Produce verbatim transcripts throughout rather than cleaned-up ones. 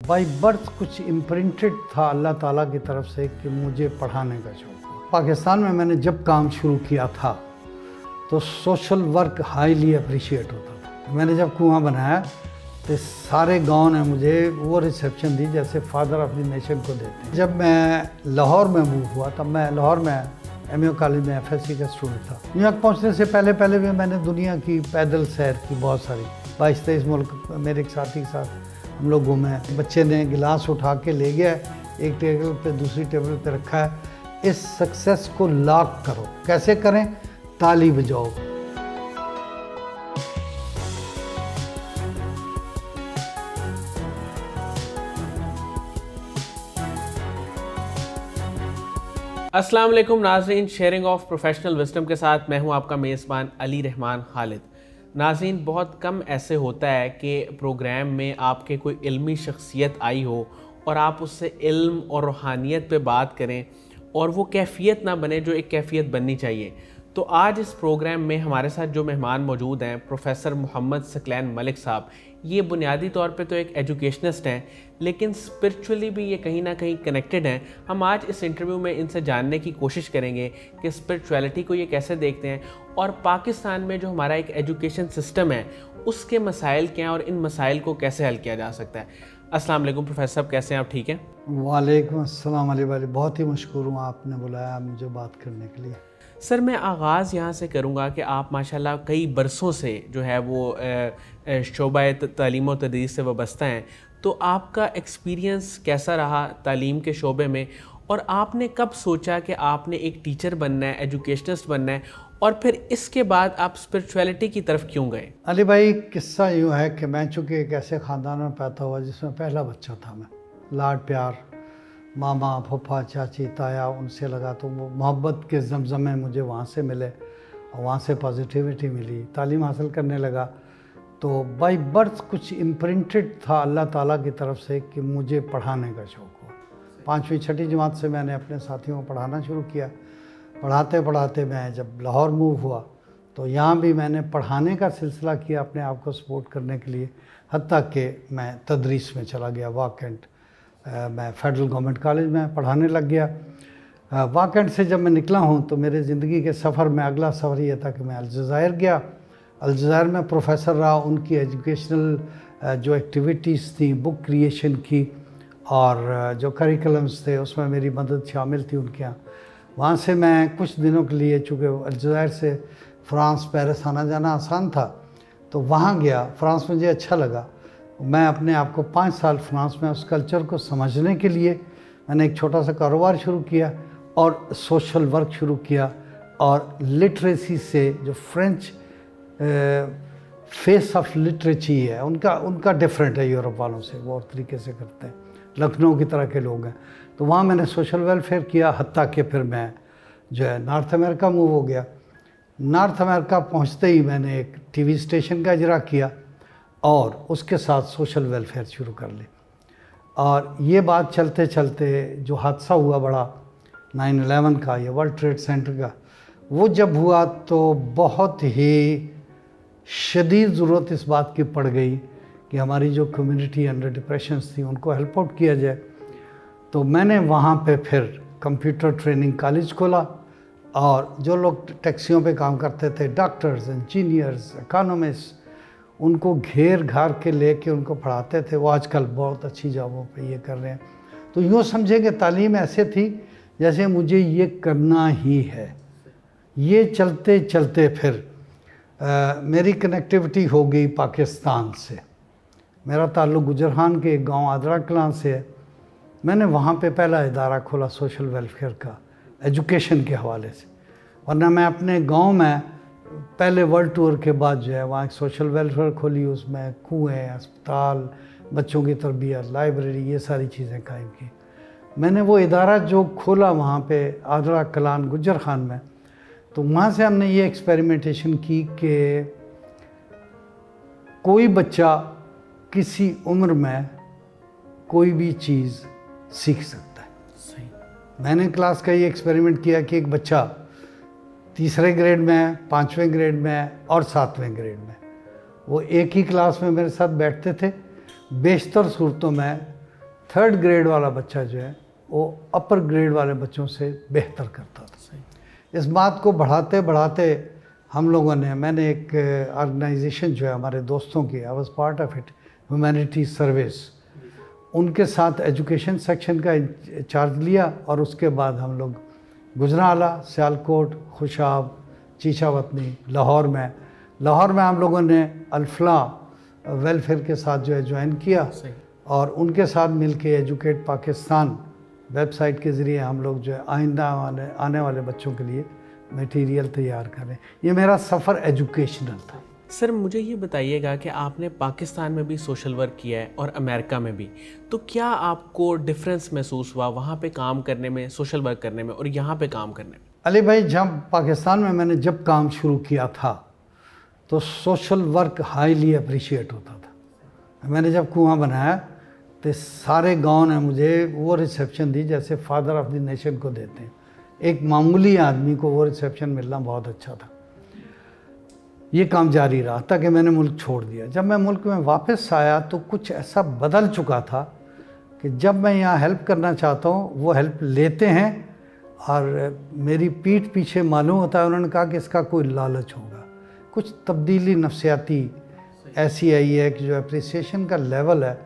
By birth कुछ imprinted था अल्लाह ताला की तरफ से कि मुझे पढ़ाने का शौक़। पाकिस्तान में मैंने जब काम शुरू किया था तो सोशल वर्क हाईली अप्रिशिएट होता था। मैंने जब कुआं बनाया तो सारे गांव ने मुझे वो रिसेप्शन दी जैसे फादर ऑफ द नेशन को देते हैं। जब मैं लाहौर में मूव हुआ तब मैं लाहौर में एम ए कॉलेज में एफ एस सी का स्टूडेंट था। न्यूयॉर्क पहुंचने से पहले पहले भी मैंने दुनिया की पैदल सैर की बहुत सारी, बाईस तेईस मुल्क मेरे एक साथी के साथ हम लोग घूमे। बच्चे ने गिलास उठा के ले गया, एक टेबल पे दूसरी टेबल पे रखा है। इस सक्सेस को लॉक करो, कैसे करें? ताली बजाओ। अस्सलाम वालेकुम नाज़रीन, शेयरिंग ऑफ प्रोफेशनल विजडम के साथ मैं हूं आपका मेज़बान अली रहमान खालिद। नाज़रीन, बहुत कम ऐसे होता है कि प्रोग्राम में आपके कोई इल्मी शख्सियत आई हो और आप उससे इल्म और रूहानियत पे बात करें और वो कैफ़ियत ना बने जो एक कैफ़ियत बननी चाहिए। तो आज इस प्रोग्राम में हमारे साथ जो मेहमान मौजूद हैं, प्रोफेसर मोहम्मद सकलैन मलिक साहब। ये बुनियादी तौर पे तो एक एजुकेशनिस्ट हैं, लेकिन स्पिरिचुअली भी ये कहीं ना कहीं कनेक्टेड हैं। हम आज इस इंटरव्यू में इनसे जानने की कोशिश करेंगे कि स्पिरिचुअलिटी को ये कैसे देखते हैं और पाकिस्तान में जो हमारा एक एजुकेशन सिस्टम है उसके मसाइल क्या हैं और इन मसाइल को कैसे हल किया जा सकता है। अस्सलाम वालेकुम प्रोफेसर साहब, कैसे हैं आप? ठीक हैं? वालेकुम अस्सलाम अली भाई, बहुत ही मशकूर हूँ आपने बुलाया मुझे बात करने के लिए। सर, मैं आगाज़ यहाँ से करूँगा कि आप माशाल्लाह कई बरसों से जो है वो शोबा तालीम और तदरीस से वाबस्ता हैं, तो आपका एक्सपीरियंस कैसा रहा तालीम के शोबे में और आपने कब सोचा कि आपने एक टीचर बनना है, एजुकेशनिस्ट बनना है, और फिर इसके बाद आप स्पिरिचुअलिटी की तरफ क्यों गए? अली भाई, किस्सा यूँ है कि मैं चूँकि एक ऐसे ख़ानदान में पैदा हुआ जिसमें पहला बच्चा था मैं। लाड प्यार मामा फूफा चाची ताया उनसे लगा, तो वो मोहब्बत के जमजमे मुझे वहाँ से मिले और वहाँ से पॉजिटिविटी मिली। तालीम हासिल करने लगा तो बाई बर्थ कुछ इम्प्रिंटेड था अल्लाह ताला की तरफ से कि मुझे पढ़ाने का शौक़ हुआ। पाँचवीं छठी जमात से मैंने अपने साथियों को पढ़ाना शुरू किया। पढ़ाते पढ़ाते मैं जब लाहौर मूव हुआ तो यहाँ भी मैंने पढ़ाने का सिलसिला किया अपने आप को सपोर्ट करने के लिए, हत्ता कि मैं तदरीस में चला गया। वाकेंट मैं फेडरल गवर्नमेंट कॉलेज में पढ़ाने लग गया। वाकेंट से जब मैं निकला हूँ तो मेरे ज़िंदगी के सफ़र में अगला सफ़र ये था कि मैं अलजायर गया। अलजायर में प्रोफेसर रहा, उनकी एजुकेशनल जो एक्टिविटीज़ थी, बुक क्रिएशन की और जो करिकुलम्स थे उसमें मेरी मदद शामिल थी उनके यहाँ। वहाँ से मैं कुछ दिनों के लिए, चूँकि अलजायर से फ़्रांस पेरिस आना जाना आसान था, तो वहाँ गया। फ़्रांस मुझे अच्छा लगा। मैं अपने आप को पाँच साल फ्रांस में उस कल्चर को समझने के लिए मैंने एक छोटा सा कारोबार शुरू किया और सोशल वर्क शुरू किया। और लिटरेसी से जो फ्रेंच फेस ऑफ लिटरेची है उनका उनका डिफरेंट है यूरोप वालों से, वो और तरीके से करते हैं, लखनऊ की तरह के लोग हैं। तो वहाँ मैंने सोशल वेलफेयर किया, हत्ता कि फिर मैं जो है नॉर्थ अमेरिका मूव हो गया। नॉर्थ अमेरिका पहुँचते ही मैंने एक टी वी स्टेशन का इजरा किया और उसके साथ सोशल वेलफेयर शुरू कर ली। और ये बात चलते चलते जो हादसा हुआ बड़ा नाइन इलेवन का, ये वर्ल्ड ट्रेड सेंटर का, वो जब हुआ तो बहुत ही शदीद ज़रूरत इस बात की पड़ गई कि हमारी जो कम्युनिटी अंडर डिप्रेशंस थी उनको हेल्प आउट किया जाए। तो मैंने वहाँ पे फिर कंप्यूटर ट्रेनिंग कॉलेज खोला और जो लोग टैक्सियों पे काम करते थे, डॉक्टर्स, इंजीनियर्स, इकोनॉमिस्ट, उनको घेर घार के लेके उनको पढ़ाते थे। वो आजकल बहुत अच्छी जॉबों पे ये कर रहे हैं। तो यूँ समझे कि तालीम ऐसे थी जैसे मुझे ये करना ही है। ये चलते चलते फिर आ, मेरी कनेक्टिविटी हो गई पाकिस्तान से। मेरा ताल्लुक़ गुजरहान के एक गांव आदरा कलां से है। मैंने वहाँ पे पहला इदारा खोला सोशल वेलफेयर का, एजुकेशन के हवाले से। वरना मैं अपने गांव में पहले वर्ल्ड टूर के बाद जो है वहाँ एक सोशल वेलफेयर खोली, उसमें कुएँ, अस्पताल, बच्चों की तरबियत, लाइब्रेरी, ये सारी चीज़ें कायम की। मैंने वो इदारा जो खोला वहाँ पे आदरा कलान गुजर खान में, तो वहाँ से हमने ये एक्सपेरिमेंटेशन की कि कोई बच्चा किसी उम्र में कोई भी चीज़ सीख सकता है। सही। मैंने क्लास का ये एक्सपेरिमेंट किया कि एक बच्चा तीसरे ग्रेड में, पाँचवें ग्रेड में और सातवें ग्रेड में वो एक ही क्लास में मेरे साथ बैठते थे। बेशतर सूरतों में تھرڈ گریڈ والا بچہ جو ہے وہ اپر گریڈ والے بچوں سے بہتر کرتا تھا. اس بات کو بڑھاتے بڑھاتے ہم لوگوں نے میں نے ایک آرگنائزیشن جو ہے ہمارے دوستوں کی I was part of it humanity service, ان کے ساتھ ایجوکیشن سیکشن کا چارج لیا اور اس کے بعد ہم لوگ گجرانوالہ, سیالکوٹ, خوشاب, چیچا وطنی, لاہور میں لاہور میں ہم لوگوں نے الفلاح ویلفیئر کے ساتھ جو ہے جوائن کیا اور ان کے ساتھ مل کے ایجوکیٹ پاکستان ویب سائٹ کے ذریعے ہم لوگ جو ہے آئندہ والے آنے والے بچوں کے لیے میٹیریل تیار کریں. یہ میرا سفر ایجوکیشنل تھا. سر مجھے یہ بتائیے گا کہ آپ نے پاکستان میں بھی سوشل ورک کیا ہے اور امریکہ میں بھی, تو کیا آپ کو ڈفرینس محسوس ہوا وہاں پہ کام کرنے میں, سوشل ورک کرنے میں اور یہاں پہ کام کرنے میں؟ علی بھائی, جب پاکستان میں میں نے جب کام شروع کیا تھا تو سوشل ورک ہائیلی اپریشیٹ ہوتا تھا. میں نے جب کنواں بنایا تو سارے گاؤں نے مجھے وہ ریسیپشن دی جیسے فادر آف دی نیشن کو دیتے ہیں. ایک معمولی آدمی کو وہ ریسیپشن ملنا بہت اچھا تھا. یہ کام جاری رہا تاکہ کہ میں نے ملک چھوڑ دیا. جب میں ملک میں واپس آیا تو کچھ ایسا بدل چکا تھا کہ جب میں یہاں ہیلپ کرنا چاہتا ہوں وہ ہیلپ لیتے ہیں اور میری پیٹھ پیچھے معلوم ہوتا ہے انہوں نے کہا کہ اس کا کوئی لالچ ہوگا. کچھ تبدیلی نفسیاتی ایسی آئی ہے کہ جو اپریسیشن کا لیول ہے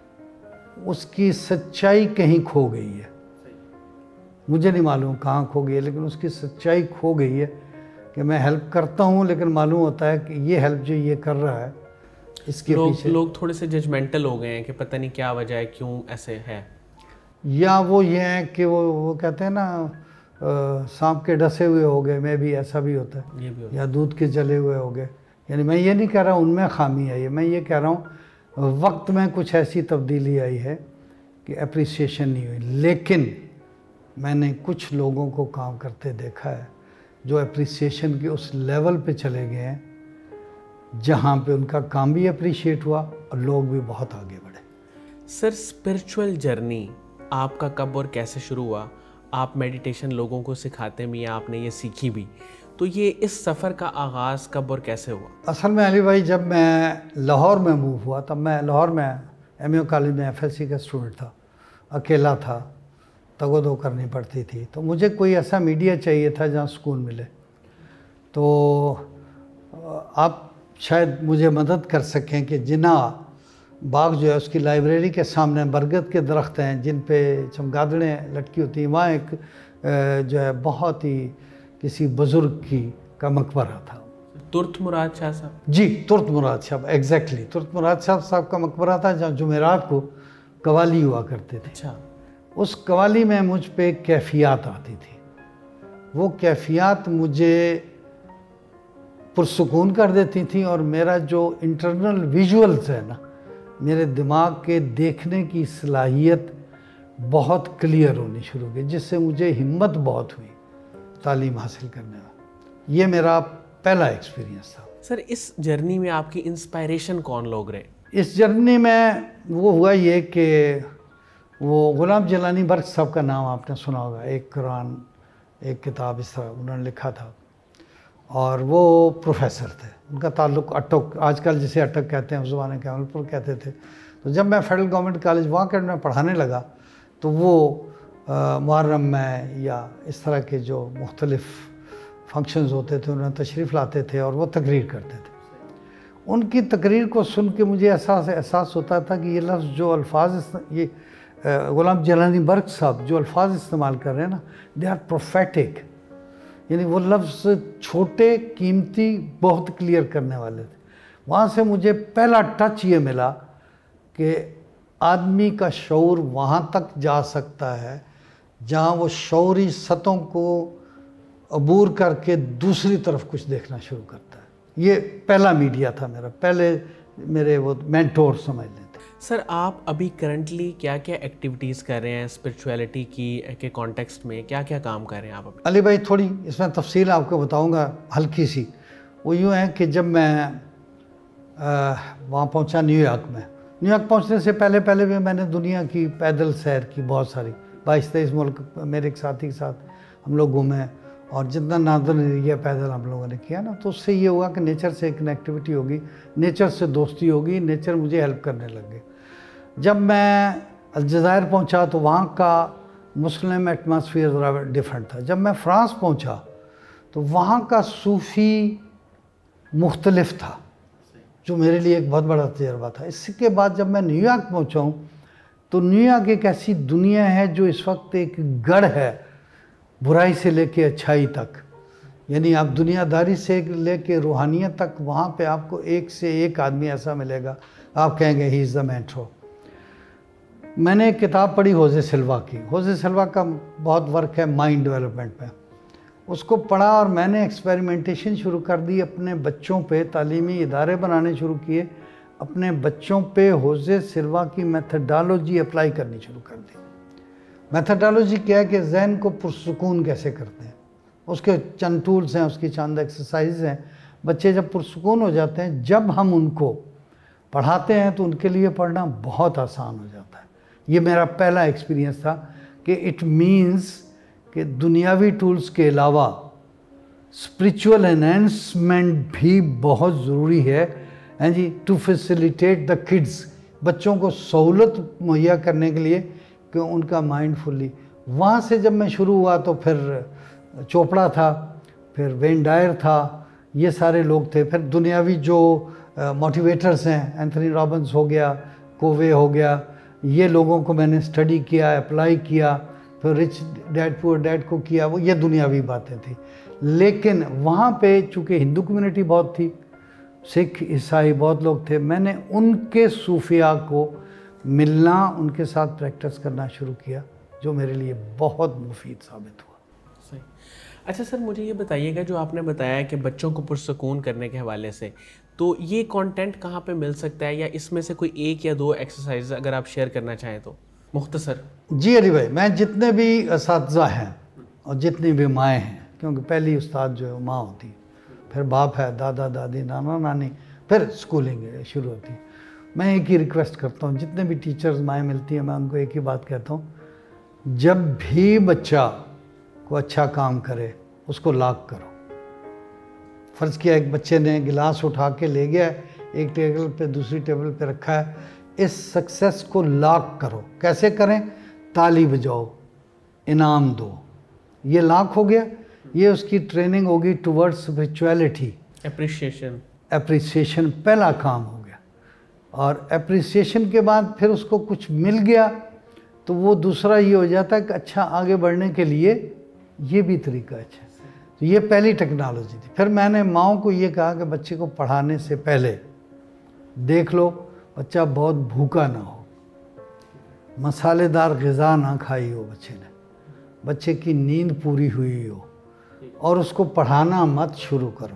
اس کی سچائی کہیں کھو گئی ہے. مجھے نہیں معلوم کہاں کھو گئی ہے لیکن اس کی سچائی کھو گئی ہے کہ میں ہیلپ کرتا ہوں لیکن معلوم ہوتا ہے کہ یہ ہیلپ جو یہ کر رہا ہے اس کے پیچھے لوگ تھوڑے سے ججمنٹل ہو گئے ہیں کہ پتہ نہیں کیا وجہ ہے, کیوں ایسے ہے. یا وہ یہ ہے کہ وہ وہ کہتے ہیں نا سانپ کے ڈسے ہوئے ہو گئے, میں بھی ایسا بھی ہوتا ہے, یا دودھ کے جلے ہوئے ہو گئے. یعنی میں یہ نہیں کہہ رہا ان میں خامی ہے, یہ میں یہ کہہ رہا ہوں وقت میں کچھ ایسی تبدیلی آئی ہے کہ اپریسیشن نہیں ہوئی. لیکن میں نے کچھ لوگوں کو کام کرتے دیکھا ہے جو اپریسیشن کے اس لیول پہ چلے گئے ہیں جہاں پہ ان کا کام بھی اپریشیٹ ہوا اور لوگ بھی بہت آگے بڑھے. سر اسپرچول جرنی آپ کا کب اور کیسے شروع ہوا؟ آپ میڈیٹیشن لوگوں کو سکھاتے بھی ہیں, آپ نے یہ سیکھی بھی, تو یہ اس سفر کا آغاز کب اور کیسے ہوا؟ اصل میں علی بھائی جب میں لاہور میں موو ہوا تب میں لاہور میں ایم اے کالج میں ایف ایس سی کا اسٹوڈنٹ تھا, اکیلا تھا, تگ و دو کرنی پڑتی تھی. تو مجھے کوئی ایسا میڈیا چاہیے تھا جہاں سکون ملے. تو آپ شاید مجھے مدد کر سکیں کہ جناح باغ جو ہے اس کی لائبریری کے سامنے برگد کے درخت ہیں جن پہ چمگادڑیں لٹکی ہوتی ہیں, وہاں ایک جو ہے بہت ہی کسی بزرگ کی کا مقبرہ تھا. ترت مراد شاہ صاحب؟ جی ترت مراد صاحب, ایگزیکٹلی ترت مراد صاحب صاحب کا مقبرہ تھا جہاں جمعرات کو قوالی ہوا کرتے تھے. اچھا. اس قوالی میں مجھ پہ کیفیات آتی تھی. وہ کیفیات مجھے پرسکون کر دیتی تھیں اور میرا جو انٹرنل ویژولز ہے نا, میرے دماغ کے دیکھنے کی صلاحیت بہت کلیئر ہونی شروع کی, جس سے مجھے ہمت بہت ہوئی تعلیم حاصل کرنے میں. یہ میرا پہلا ایکسپیرینس تھا. سر اس جرنی میں آپ کی انسپائریشن کون لوگ رہے؟ اس جرنی میں وہ ہوا یہ کہ وہ غلام جیلانی برق صاحب کا نام آپ نے سنا ہوگا, ایک قرآن ایک کتاب اس طرح انہوں نے لکھا تھا اور وہ پروفیسر تھے. ان کا تعلق اٹک, آج کل جسے اٹک کہتے ہیں اس زمانے کے عمل پور کہتے تھے. تو جب میں فیڈرل گورنمنٹ کالج وہاں میں پڑھانے لگا تو وہ محرم میں یا اس طرح کے جو مختلف فنکشنز ہوتے تھے انہیں تشریف لاتے تھے اور وہ تقریر کرتے تھے. ان کی تقریر کو سن کے مجھے احساس احساس ہوتا تھا کہ یہ لفظ جو الفاظ یہ غلام جیلانی برق صاحب جو الفاظ استعمال کر رہے ہیں نا, دے آر پروفیٹک. یعنی وہ لفظ چھوٹے قیمتی بہت کلیئر کرنے والے تھے. وہاں سے مجھے پہلا ٹچ یہ ملا کہ آدمی کا شعور وہاں تک جا سکتا ہے جہاں وہ شعوری سطحوں کو عبور کر کے دوسری طرف کچھ دیکھنا شروع کرتا ہے. یہ پہلا میڈیا تھا میرا, پہلے میرے وہ مینٹور سمجھ لیتے. سر آپ ابھی کرنٹلی کیا کیا ایکٹیویٹیز کر رہے ہیں اسپرچویلٹی کی کے کانٹیکسٹ میں, کیا کیا کام کر رہے ہیں آپ ابھی؟ علی بھائی تھوڑی اس میں تفصیل آپ کو بتاؤں گا ہلکی سی. وہ یوں ہے کہ جب میں وہاں پہنچا نیو یارک میں, نیو یارک پہنچنے سے پہلے پہلے بھی میں نے دنیا کی پیدل سیر کی بہت ساری, بائیس تیئیس ملک میرے ایک ساتھی کے ساتھ ہم لوگ گھومے اور جتنا ناردرن ایریا پیدل ہم لوگوں نے کیا نا, تو اس سے یہ ہوا کہ نیچر سے کنیکٹیوٹی ہوگی, نیچر سے دوستی ہوگی, نیچر مجھے ہیلپ کرنے لگ گئے. جب میں الجزائر پہنچا تو وہاں کا مسلم ایٹماسفیئر ذرا ڈفرینٹ تھا. جب میں فرانس پہنچا تو وہاں کا صوفی مختلف تھا, جو میرے لیے ایک بہت بڑا تجربہ تھا. اس کے بعد جب میں نیو یارک پہنچا ہوں تو نیو یارک ایک ایسی دنیا ہے جو اس وقت ایک گڑھ ہے برائی سے لے کے اچھائی تک. یعنی آپ دنیا داری سے لے کے روحانیت تک وہاں پہ آپ کو ایک سے ایک آدمی ایسا ملے گا, آپ کہیں گے ہی از دا میٹرو. میں نے ایک کتاب پڑھی ہوزے سلوا کی. ہوزے سلوا کا بہت ورک ہے مائنڈ ڈیولپمنٹ میں. اس کو پڑھا اور میں نے ایکسپیریمنٹیشن شروع کر دی اپنے بچوں پہ. تعلیمی ادارے بنانے شروع کیے, اپنے بچوں پہ ہوزے سلوا کی میتھڈالوجی اپلائی کرنی شروع کر دی. میتھڈالوجی کیا ہے کہ ذہن کو پرسکون کیسے کرتے ہیں. اس کے چند ٹولز ہیں, اس کی چند ایکسرسائز ہیں. بچے جب پرسکون ہو جاتے ہیں, جب ہم ان کو پڑھاتے ہیں تو ان کے لیے پڑھنا بہت آسان ہو جاتا ہے. یہ میرا پہلا ایکسپیرینس تھا کہ اٹ مینز کہ دنیاوی ٹولز کے علاوہ اسپریچول انہینسمنٹ بھی بہت ضروری ہے ہیں جی, ٹو فیسیلیٹیٹ دا کڈز. بچوں کو سہولت مہیا کرنے کے لیے کہ ان کا مائنڈ فلی. وہاں سے جب میں شروع ہوا تو پھر چوپڑا تھا, پھر وین ڈائر تھا, یہ سارے لوگ تھے. پھر دنیاوی جو موٹیویٹرز ہیں, اینتھنی رابنس ہو گیا, کووے ہو گیا, یہ لوگوں کو میں نے اسٹڈی کیا, اپلائی کیا. پھر رچ ڈیڈ پور ڈیڈ کو کیا. وہ یہ دنیاوی باتیں تھیں. لیکن وہاں پہ چونکہ ہندو کمیونٹی بہت تھی, سکھ عیسائی بہت لوگ تھے, میں نے ان کے صوفیاء کو ملنا, ان کے ساتھ پریکٹس کرنا شروع کیا, جو میرے لیے بہت مفید ثابت ہوا. صحیح. اچھا سر, مجھے یہ بتائیے گا, جو آپ نے بتایا کہ بچوں کو پرسکون کرنے کے حوالے سے, تو یہ کانٹینٹ کہاں پہ مل سکتا ہے, یا اس میں سے کوئی ایک یا دو ایکسرسائز اگر آپ شیئر کرنا چاہیں تو مختصر. جی علی بھائی, میں جتنے بھی اساتذہ ہیں اور جتنی بھی مائیں ہیں, کیونکہ پہلی استاد جو ہے ماں ہوتی, پھر باپ ہے, دادا دادی, نانا نانی, پھر اسکولنگ شروع ہوتی. میں ایک ہی ریکویسٹ کرتا ہوں, جتنے بھی ٹیچرز مائیں ملتی ہیں, میں ان کو ایک ہی بات کہتا ہوں, جب بھی بچہ کو اچھا کام کرے اس کو لاک کرو. فرض کیا ایک بچے نے گلاس اٹھا کے لے گیا ہے, ایک ٹیبل پہ دوسری ٹیبل پہ رکھا ہے, اس سکسیس کو لاک کرو. کیسے کریں؟ تالی بجاؤ, انعام دو. یہ لاک ہو گیا. یہ اس کی ٹریننگ ہوگی ٹورڈ اسپریچویلٹی. اپریشیشن اپریسیشن پہلا کام ہو گیا. اور اپریسیشن کے بعد پھر اس کو کچھ مل گیا تو وہ دوسرا یہ ہو جاتا ہے کہ اچھا آگے بڑھنے کے لیے یہ بھی طریقہ اچھا ہے. تو یہ پہلی ٹیکنالوجی تھی. پھر میں نے ماؤں کو یہ کہا کہ بچے کو پڑھانے سے پہلے دیکھ لو بچہ بہت بھوکا نہ ہو, مسالے دار غذا نہ کھائی ہو بچے نے, بچے کی نیند پوری ہوئی ہو, اور اس کو پڑھانا مت شروع کرو.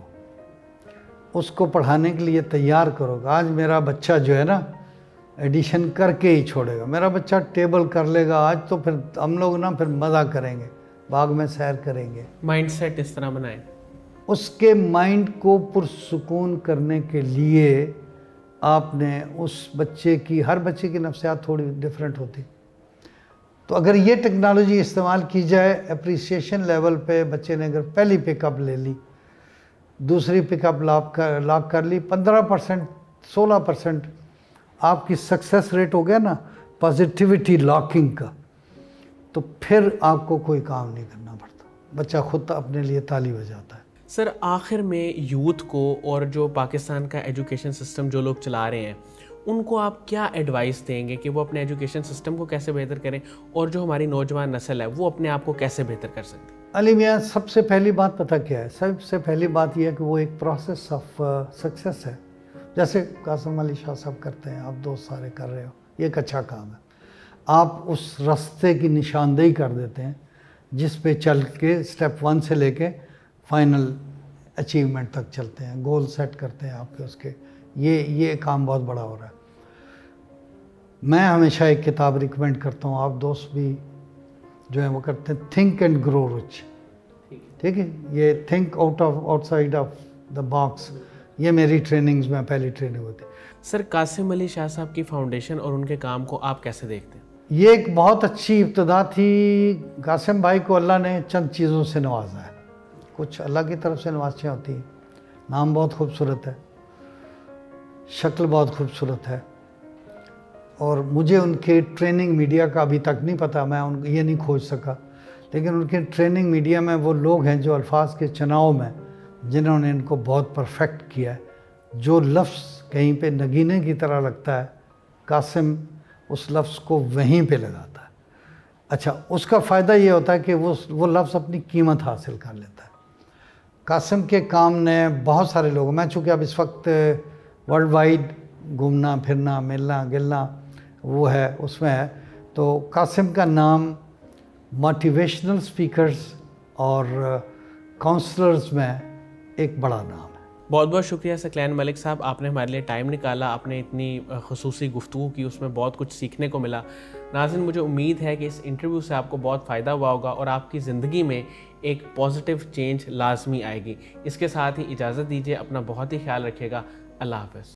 اس کو پڑھانے کے لیے تیار کرو. آج میرا بچہ جو ہے نا ایڈیشن کر کے ہی چھوڑے گا, میرا بچہ ٹیبل کر لے گا آج, تو پھر ہم لوگ نا پھر مزہ کریں گے, باغ میں سیر کریں گے. مائنڈ سیٹ اس طرح بنائیں. اس کے مائنڈ کو پرسکون کرنے کے لیے آپ نے اس بچے کی, ہر بچے کی نفسیات تھوڑی ڈیفرنٹ ہوتی, تو اگر یہ ٹیکنالوجی استعمال کی جائے اپریسیشن لیول پہ, بچے نے اگر پہلی پک اپ لے لی, دوسری پک اپ لاک کر لاک کر لی, پندرہ پرسنٹ سولہ پرسنٹ آپ کی سکسیس ریٹ ہو گیا نا پازیٹیوٹی لاکنگ کا, تو پھر آپ کو کوئی کام نہیں کرنا پڑتا, بچہ خود اپنے لیے تالی بجاتا ہے. سر آخر میں یوتھ کو اور جو پاکستان کا ایجوکیشن سسٹم جو لوگ چلا رہے ہیں, ان کو آپ کیا ایڈوائس دیں گے کہ وہ اپنے ایجوکیشن سسٹم کو کیسے بہتر کریں, اور جو ہماری نوجوان نسل ہے وہ اپنے آپ کو کیسے بہتر کر سکتی ہے؟ علی میاں, سب سے پہلی بات پتہ کیا ہے؟ سب سے پہلی بات یہ ہے کہ وہ ایک پروسیس آف سکسیس ہے. جیسے قاسم علی شاہ صاحب کرتے ہیں, آپ دوست سارے کر رہے ہو, یہ ایک اچھا کام ہے. آپ اس راستے کی نشاندہی کر دیتے ہیں جس پہ چل کے سٹیپ ون سے لے کے فائنل اچیومنٹ تک چلتے ہیں, گول سیٹ کرتے ہیں آپ کے اس کے. یہ یہ کام بہت بڑا ہو رہا ہے. میں ہمیشہ ایک کتاب ریکمینڈ کرتا ہوں, آپ دوست بھی جو ہیں وہ کرتے ہیں, تھنک اینڈ گرو رچ. ٹھیک ہے, یہ think out of outside of the box, یہ میری ٹریننگز میں پہلی ٹریننگ ہوتی ہے. سر قاسم علی شاہ صاحب کی فاؤنڈیشن اور ان کے کام کو آپ کیسے دیکھتے ہیں؟ یہ ایک بہت اچھی ابتدا تھی. قاسم بھائی کو اللہ نے چند چیزوں سے نوازا ہے, کچھ اللہ کی طرف سے نوازشیں ہوتی ہیں. نام بہت خوبصورت ہے, شکل بہت خوبصورت ہے, اور مجھے ان کے ٹریننگ میڈیا کا ابھی تک نہیں پتہ، میں ان یہ نہیں کھوج سکا، لیکن ان کے ٹریننگ میڈیا میں وہ لوگ ہیں جو الفاظ کے چناؤ میں جنہوں نے ان کو بہت پرفیکٹ کیا ہے۔ جو لفظ کہیں پہ نگینے کی طرح لگتا ہے، قاسم اس لفظ کو وہیں پہ لگاتا ہے۔ اچھا، اس کا فائدہ یہ ہوتا ہے کہ وہ وہ لفظ اپنی قیمت حاصل کر لیتا ہے۔ قاسم کے کام نے بہت سارے لوگ، میں چونکہ اب اس وقت ورلڈ وائڈ گھومنا پھرنا ملنا گلنا وہ ہے اس میں ہے، تو قاسم کا نام موٹیویشنل سپیکرز اور کاؤنسلرز میں ایک بڑا نام ہے۔ بہت بہت شکریہ ثقلین ملک صاحب، آپ نے ہمارے لیے ٹائم نکالا، آپ نے اتنی خصوصی گفتگو کی، اس میں بہت کچھ سیکھنے کو ملا۔ ناظرین، مجھے امید ہے کہ اس انٹرویو سے آپ کو بہت فائدہ ہوا ہوگا اور آپ کی زندگی میں ایک پازیٹیو چینج لازمی آئے گی۔ اس کے ساتھ ہی اجازت دیجیے، اپنا بہت ہی خیال رکھیے گا۔ اللہ حافظ۔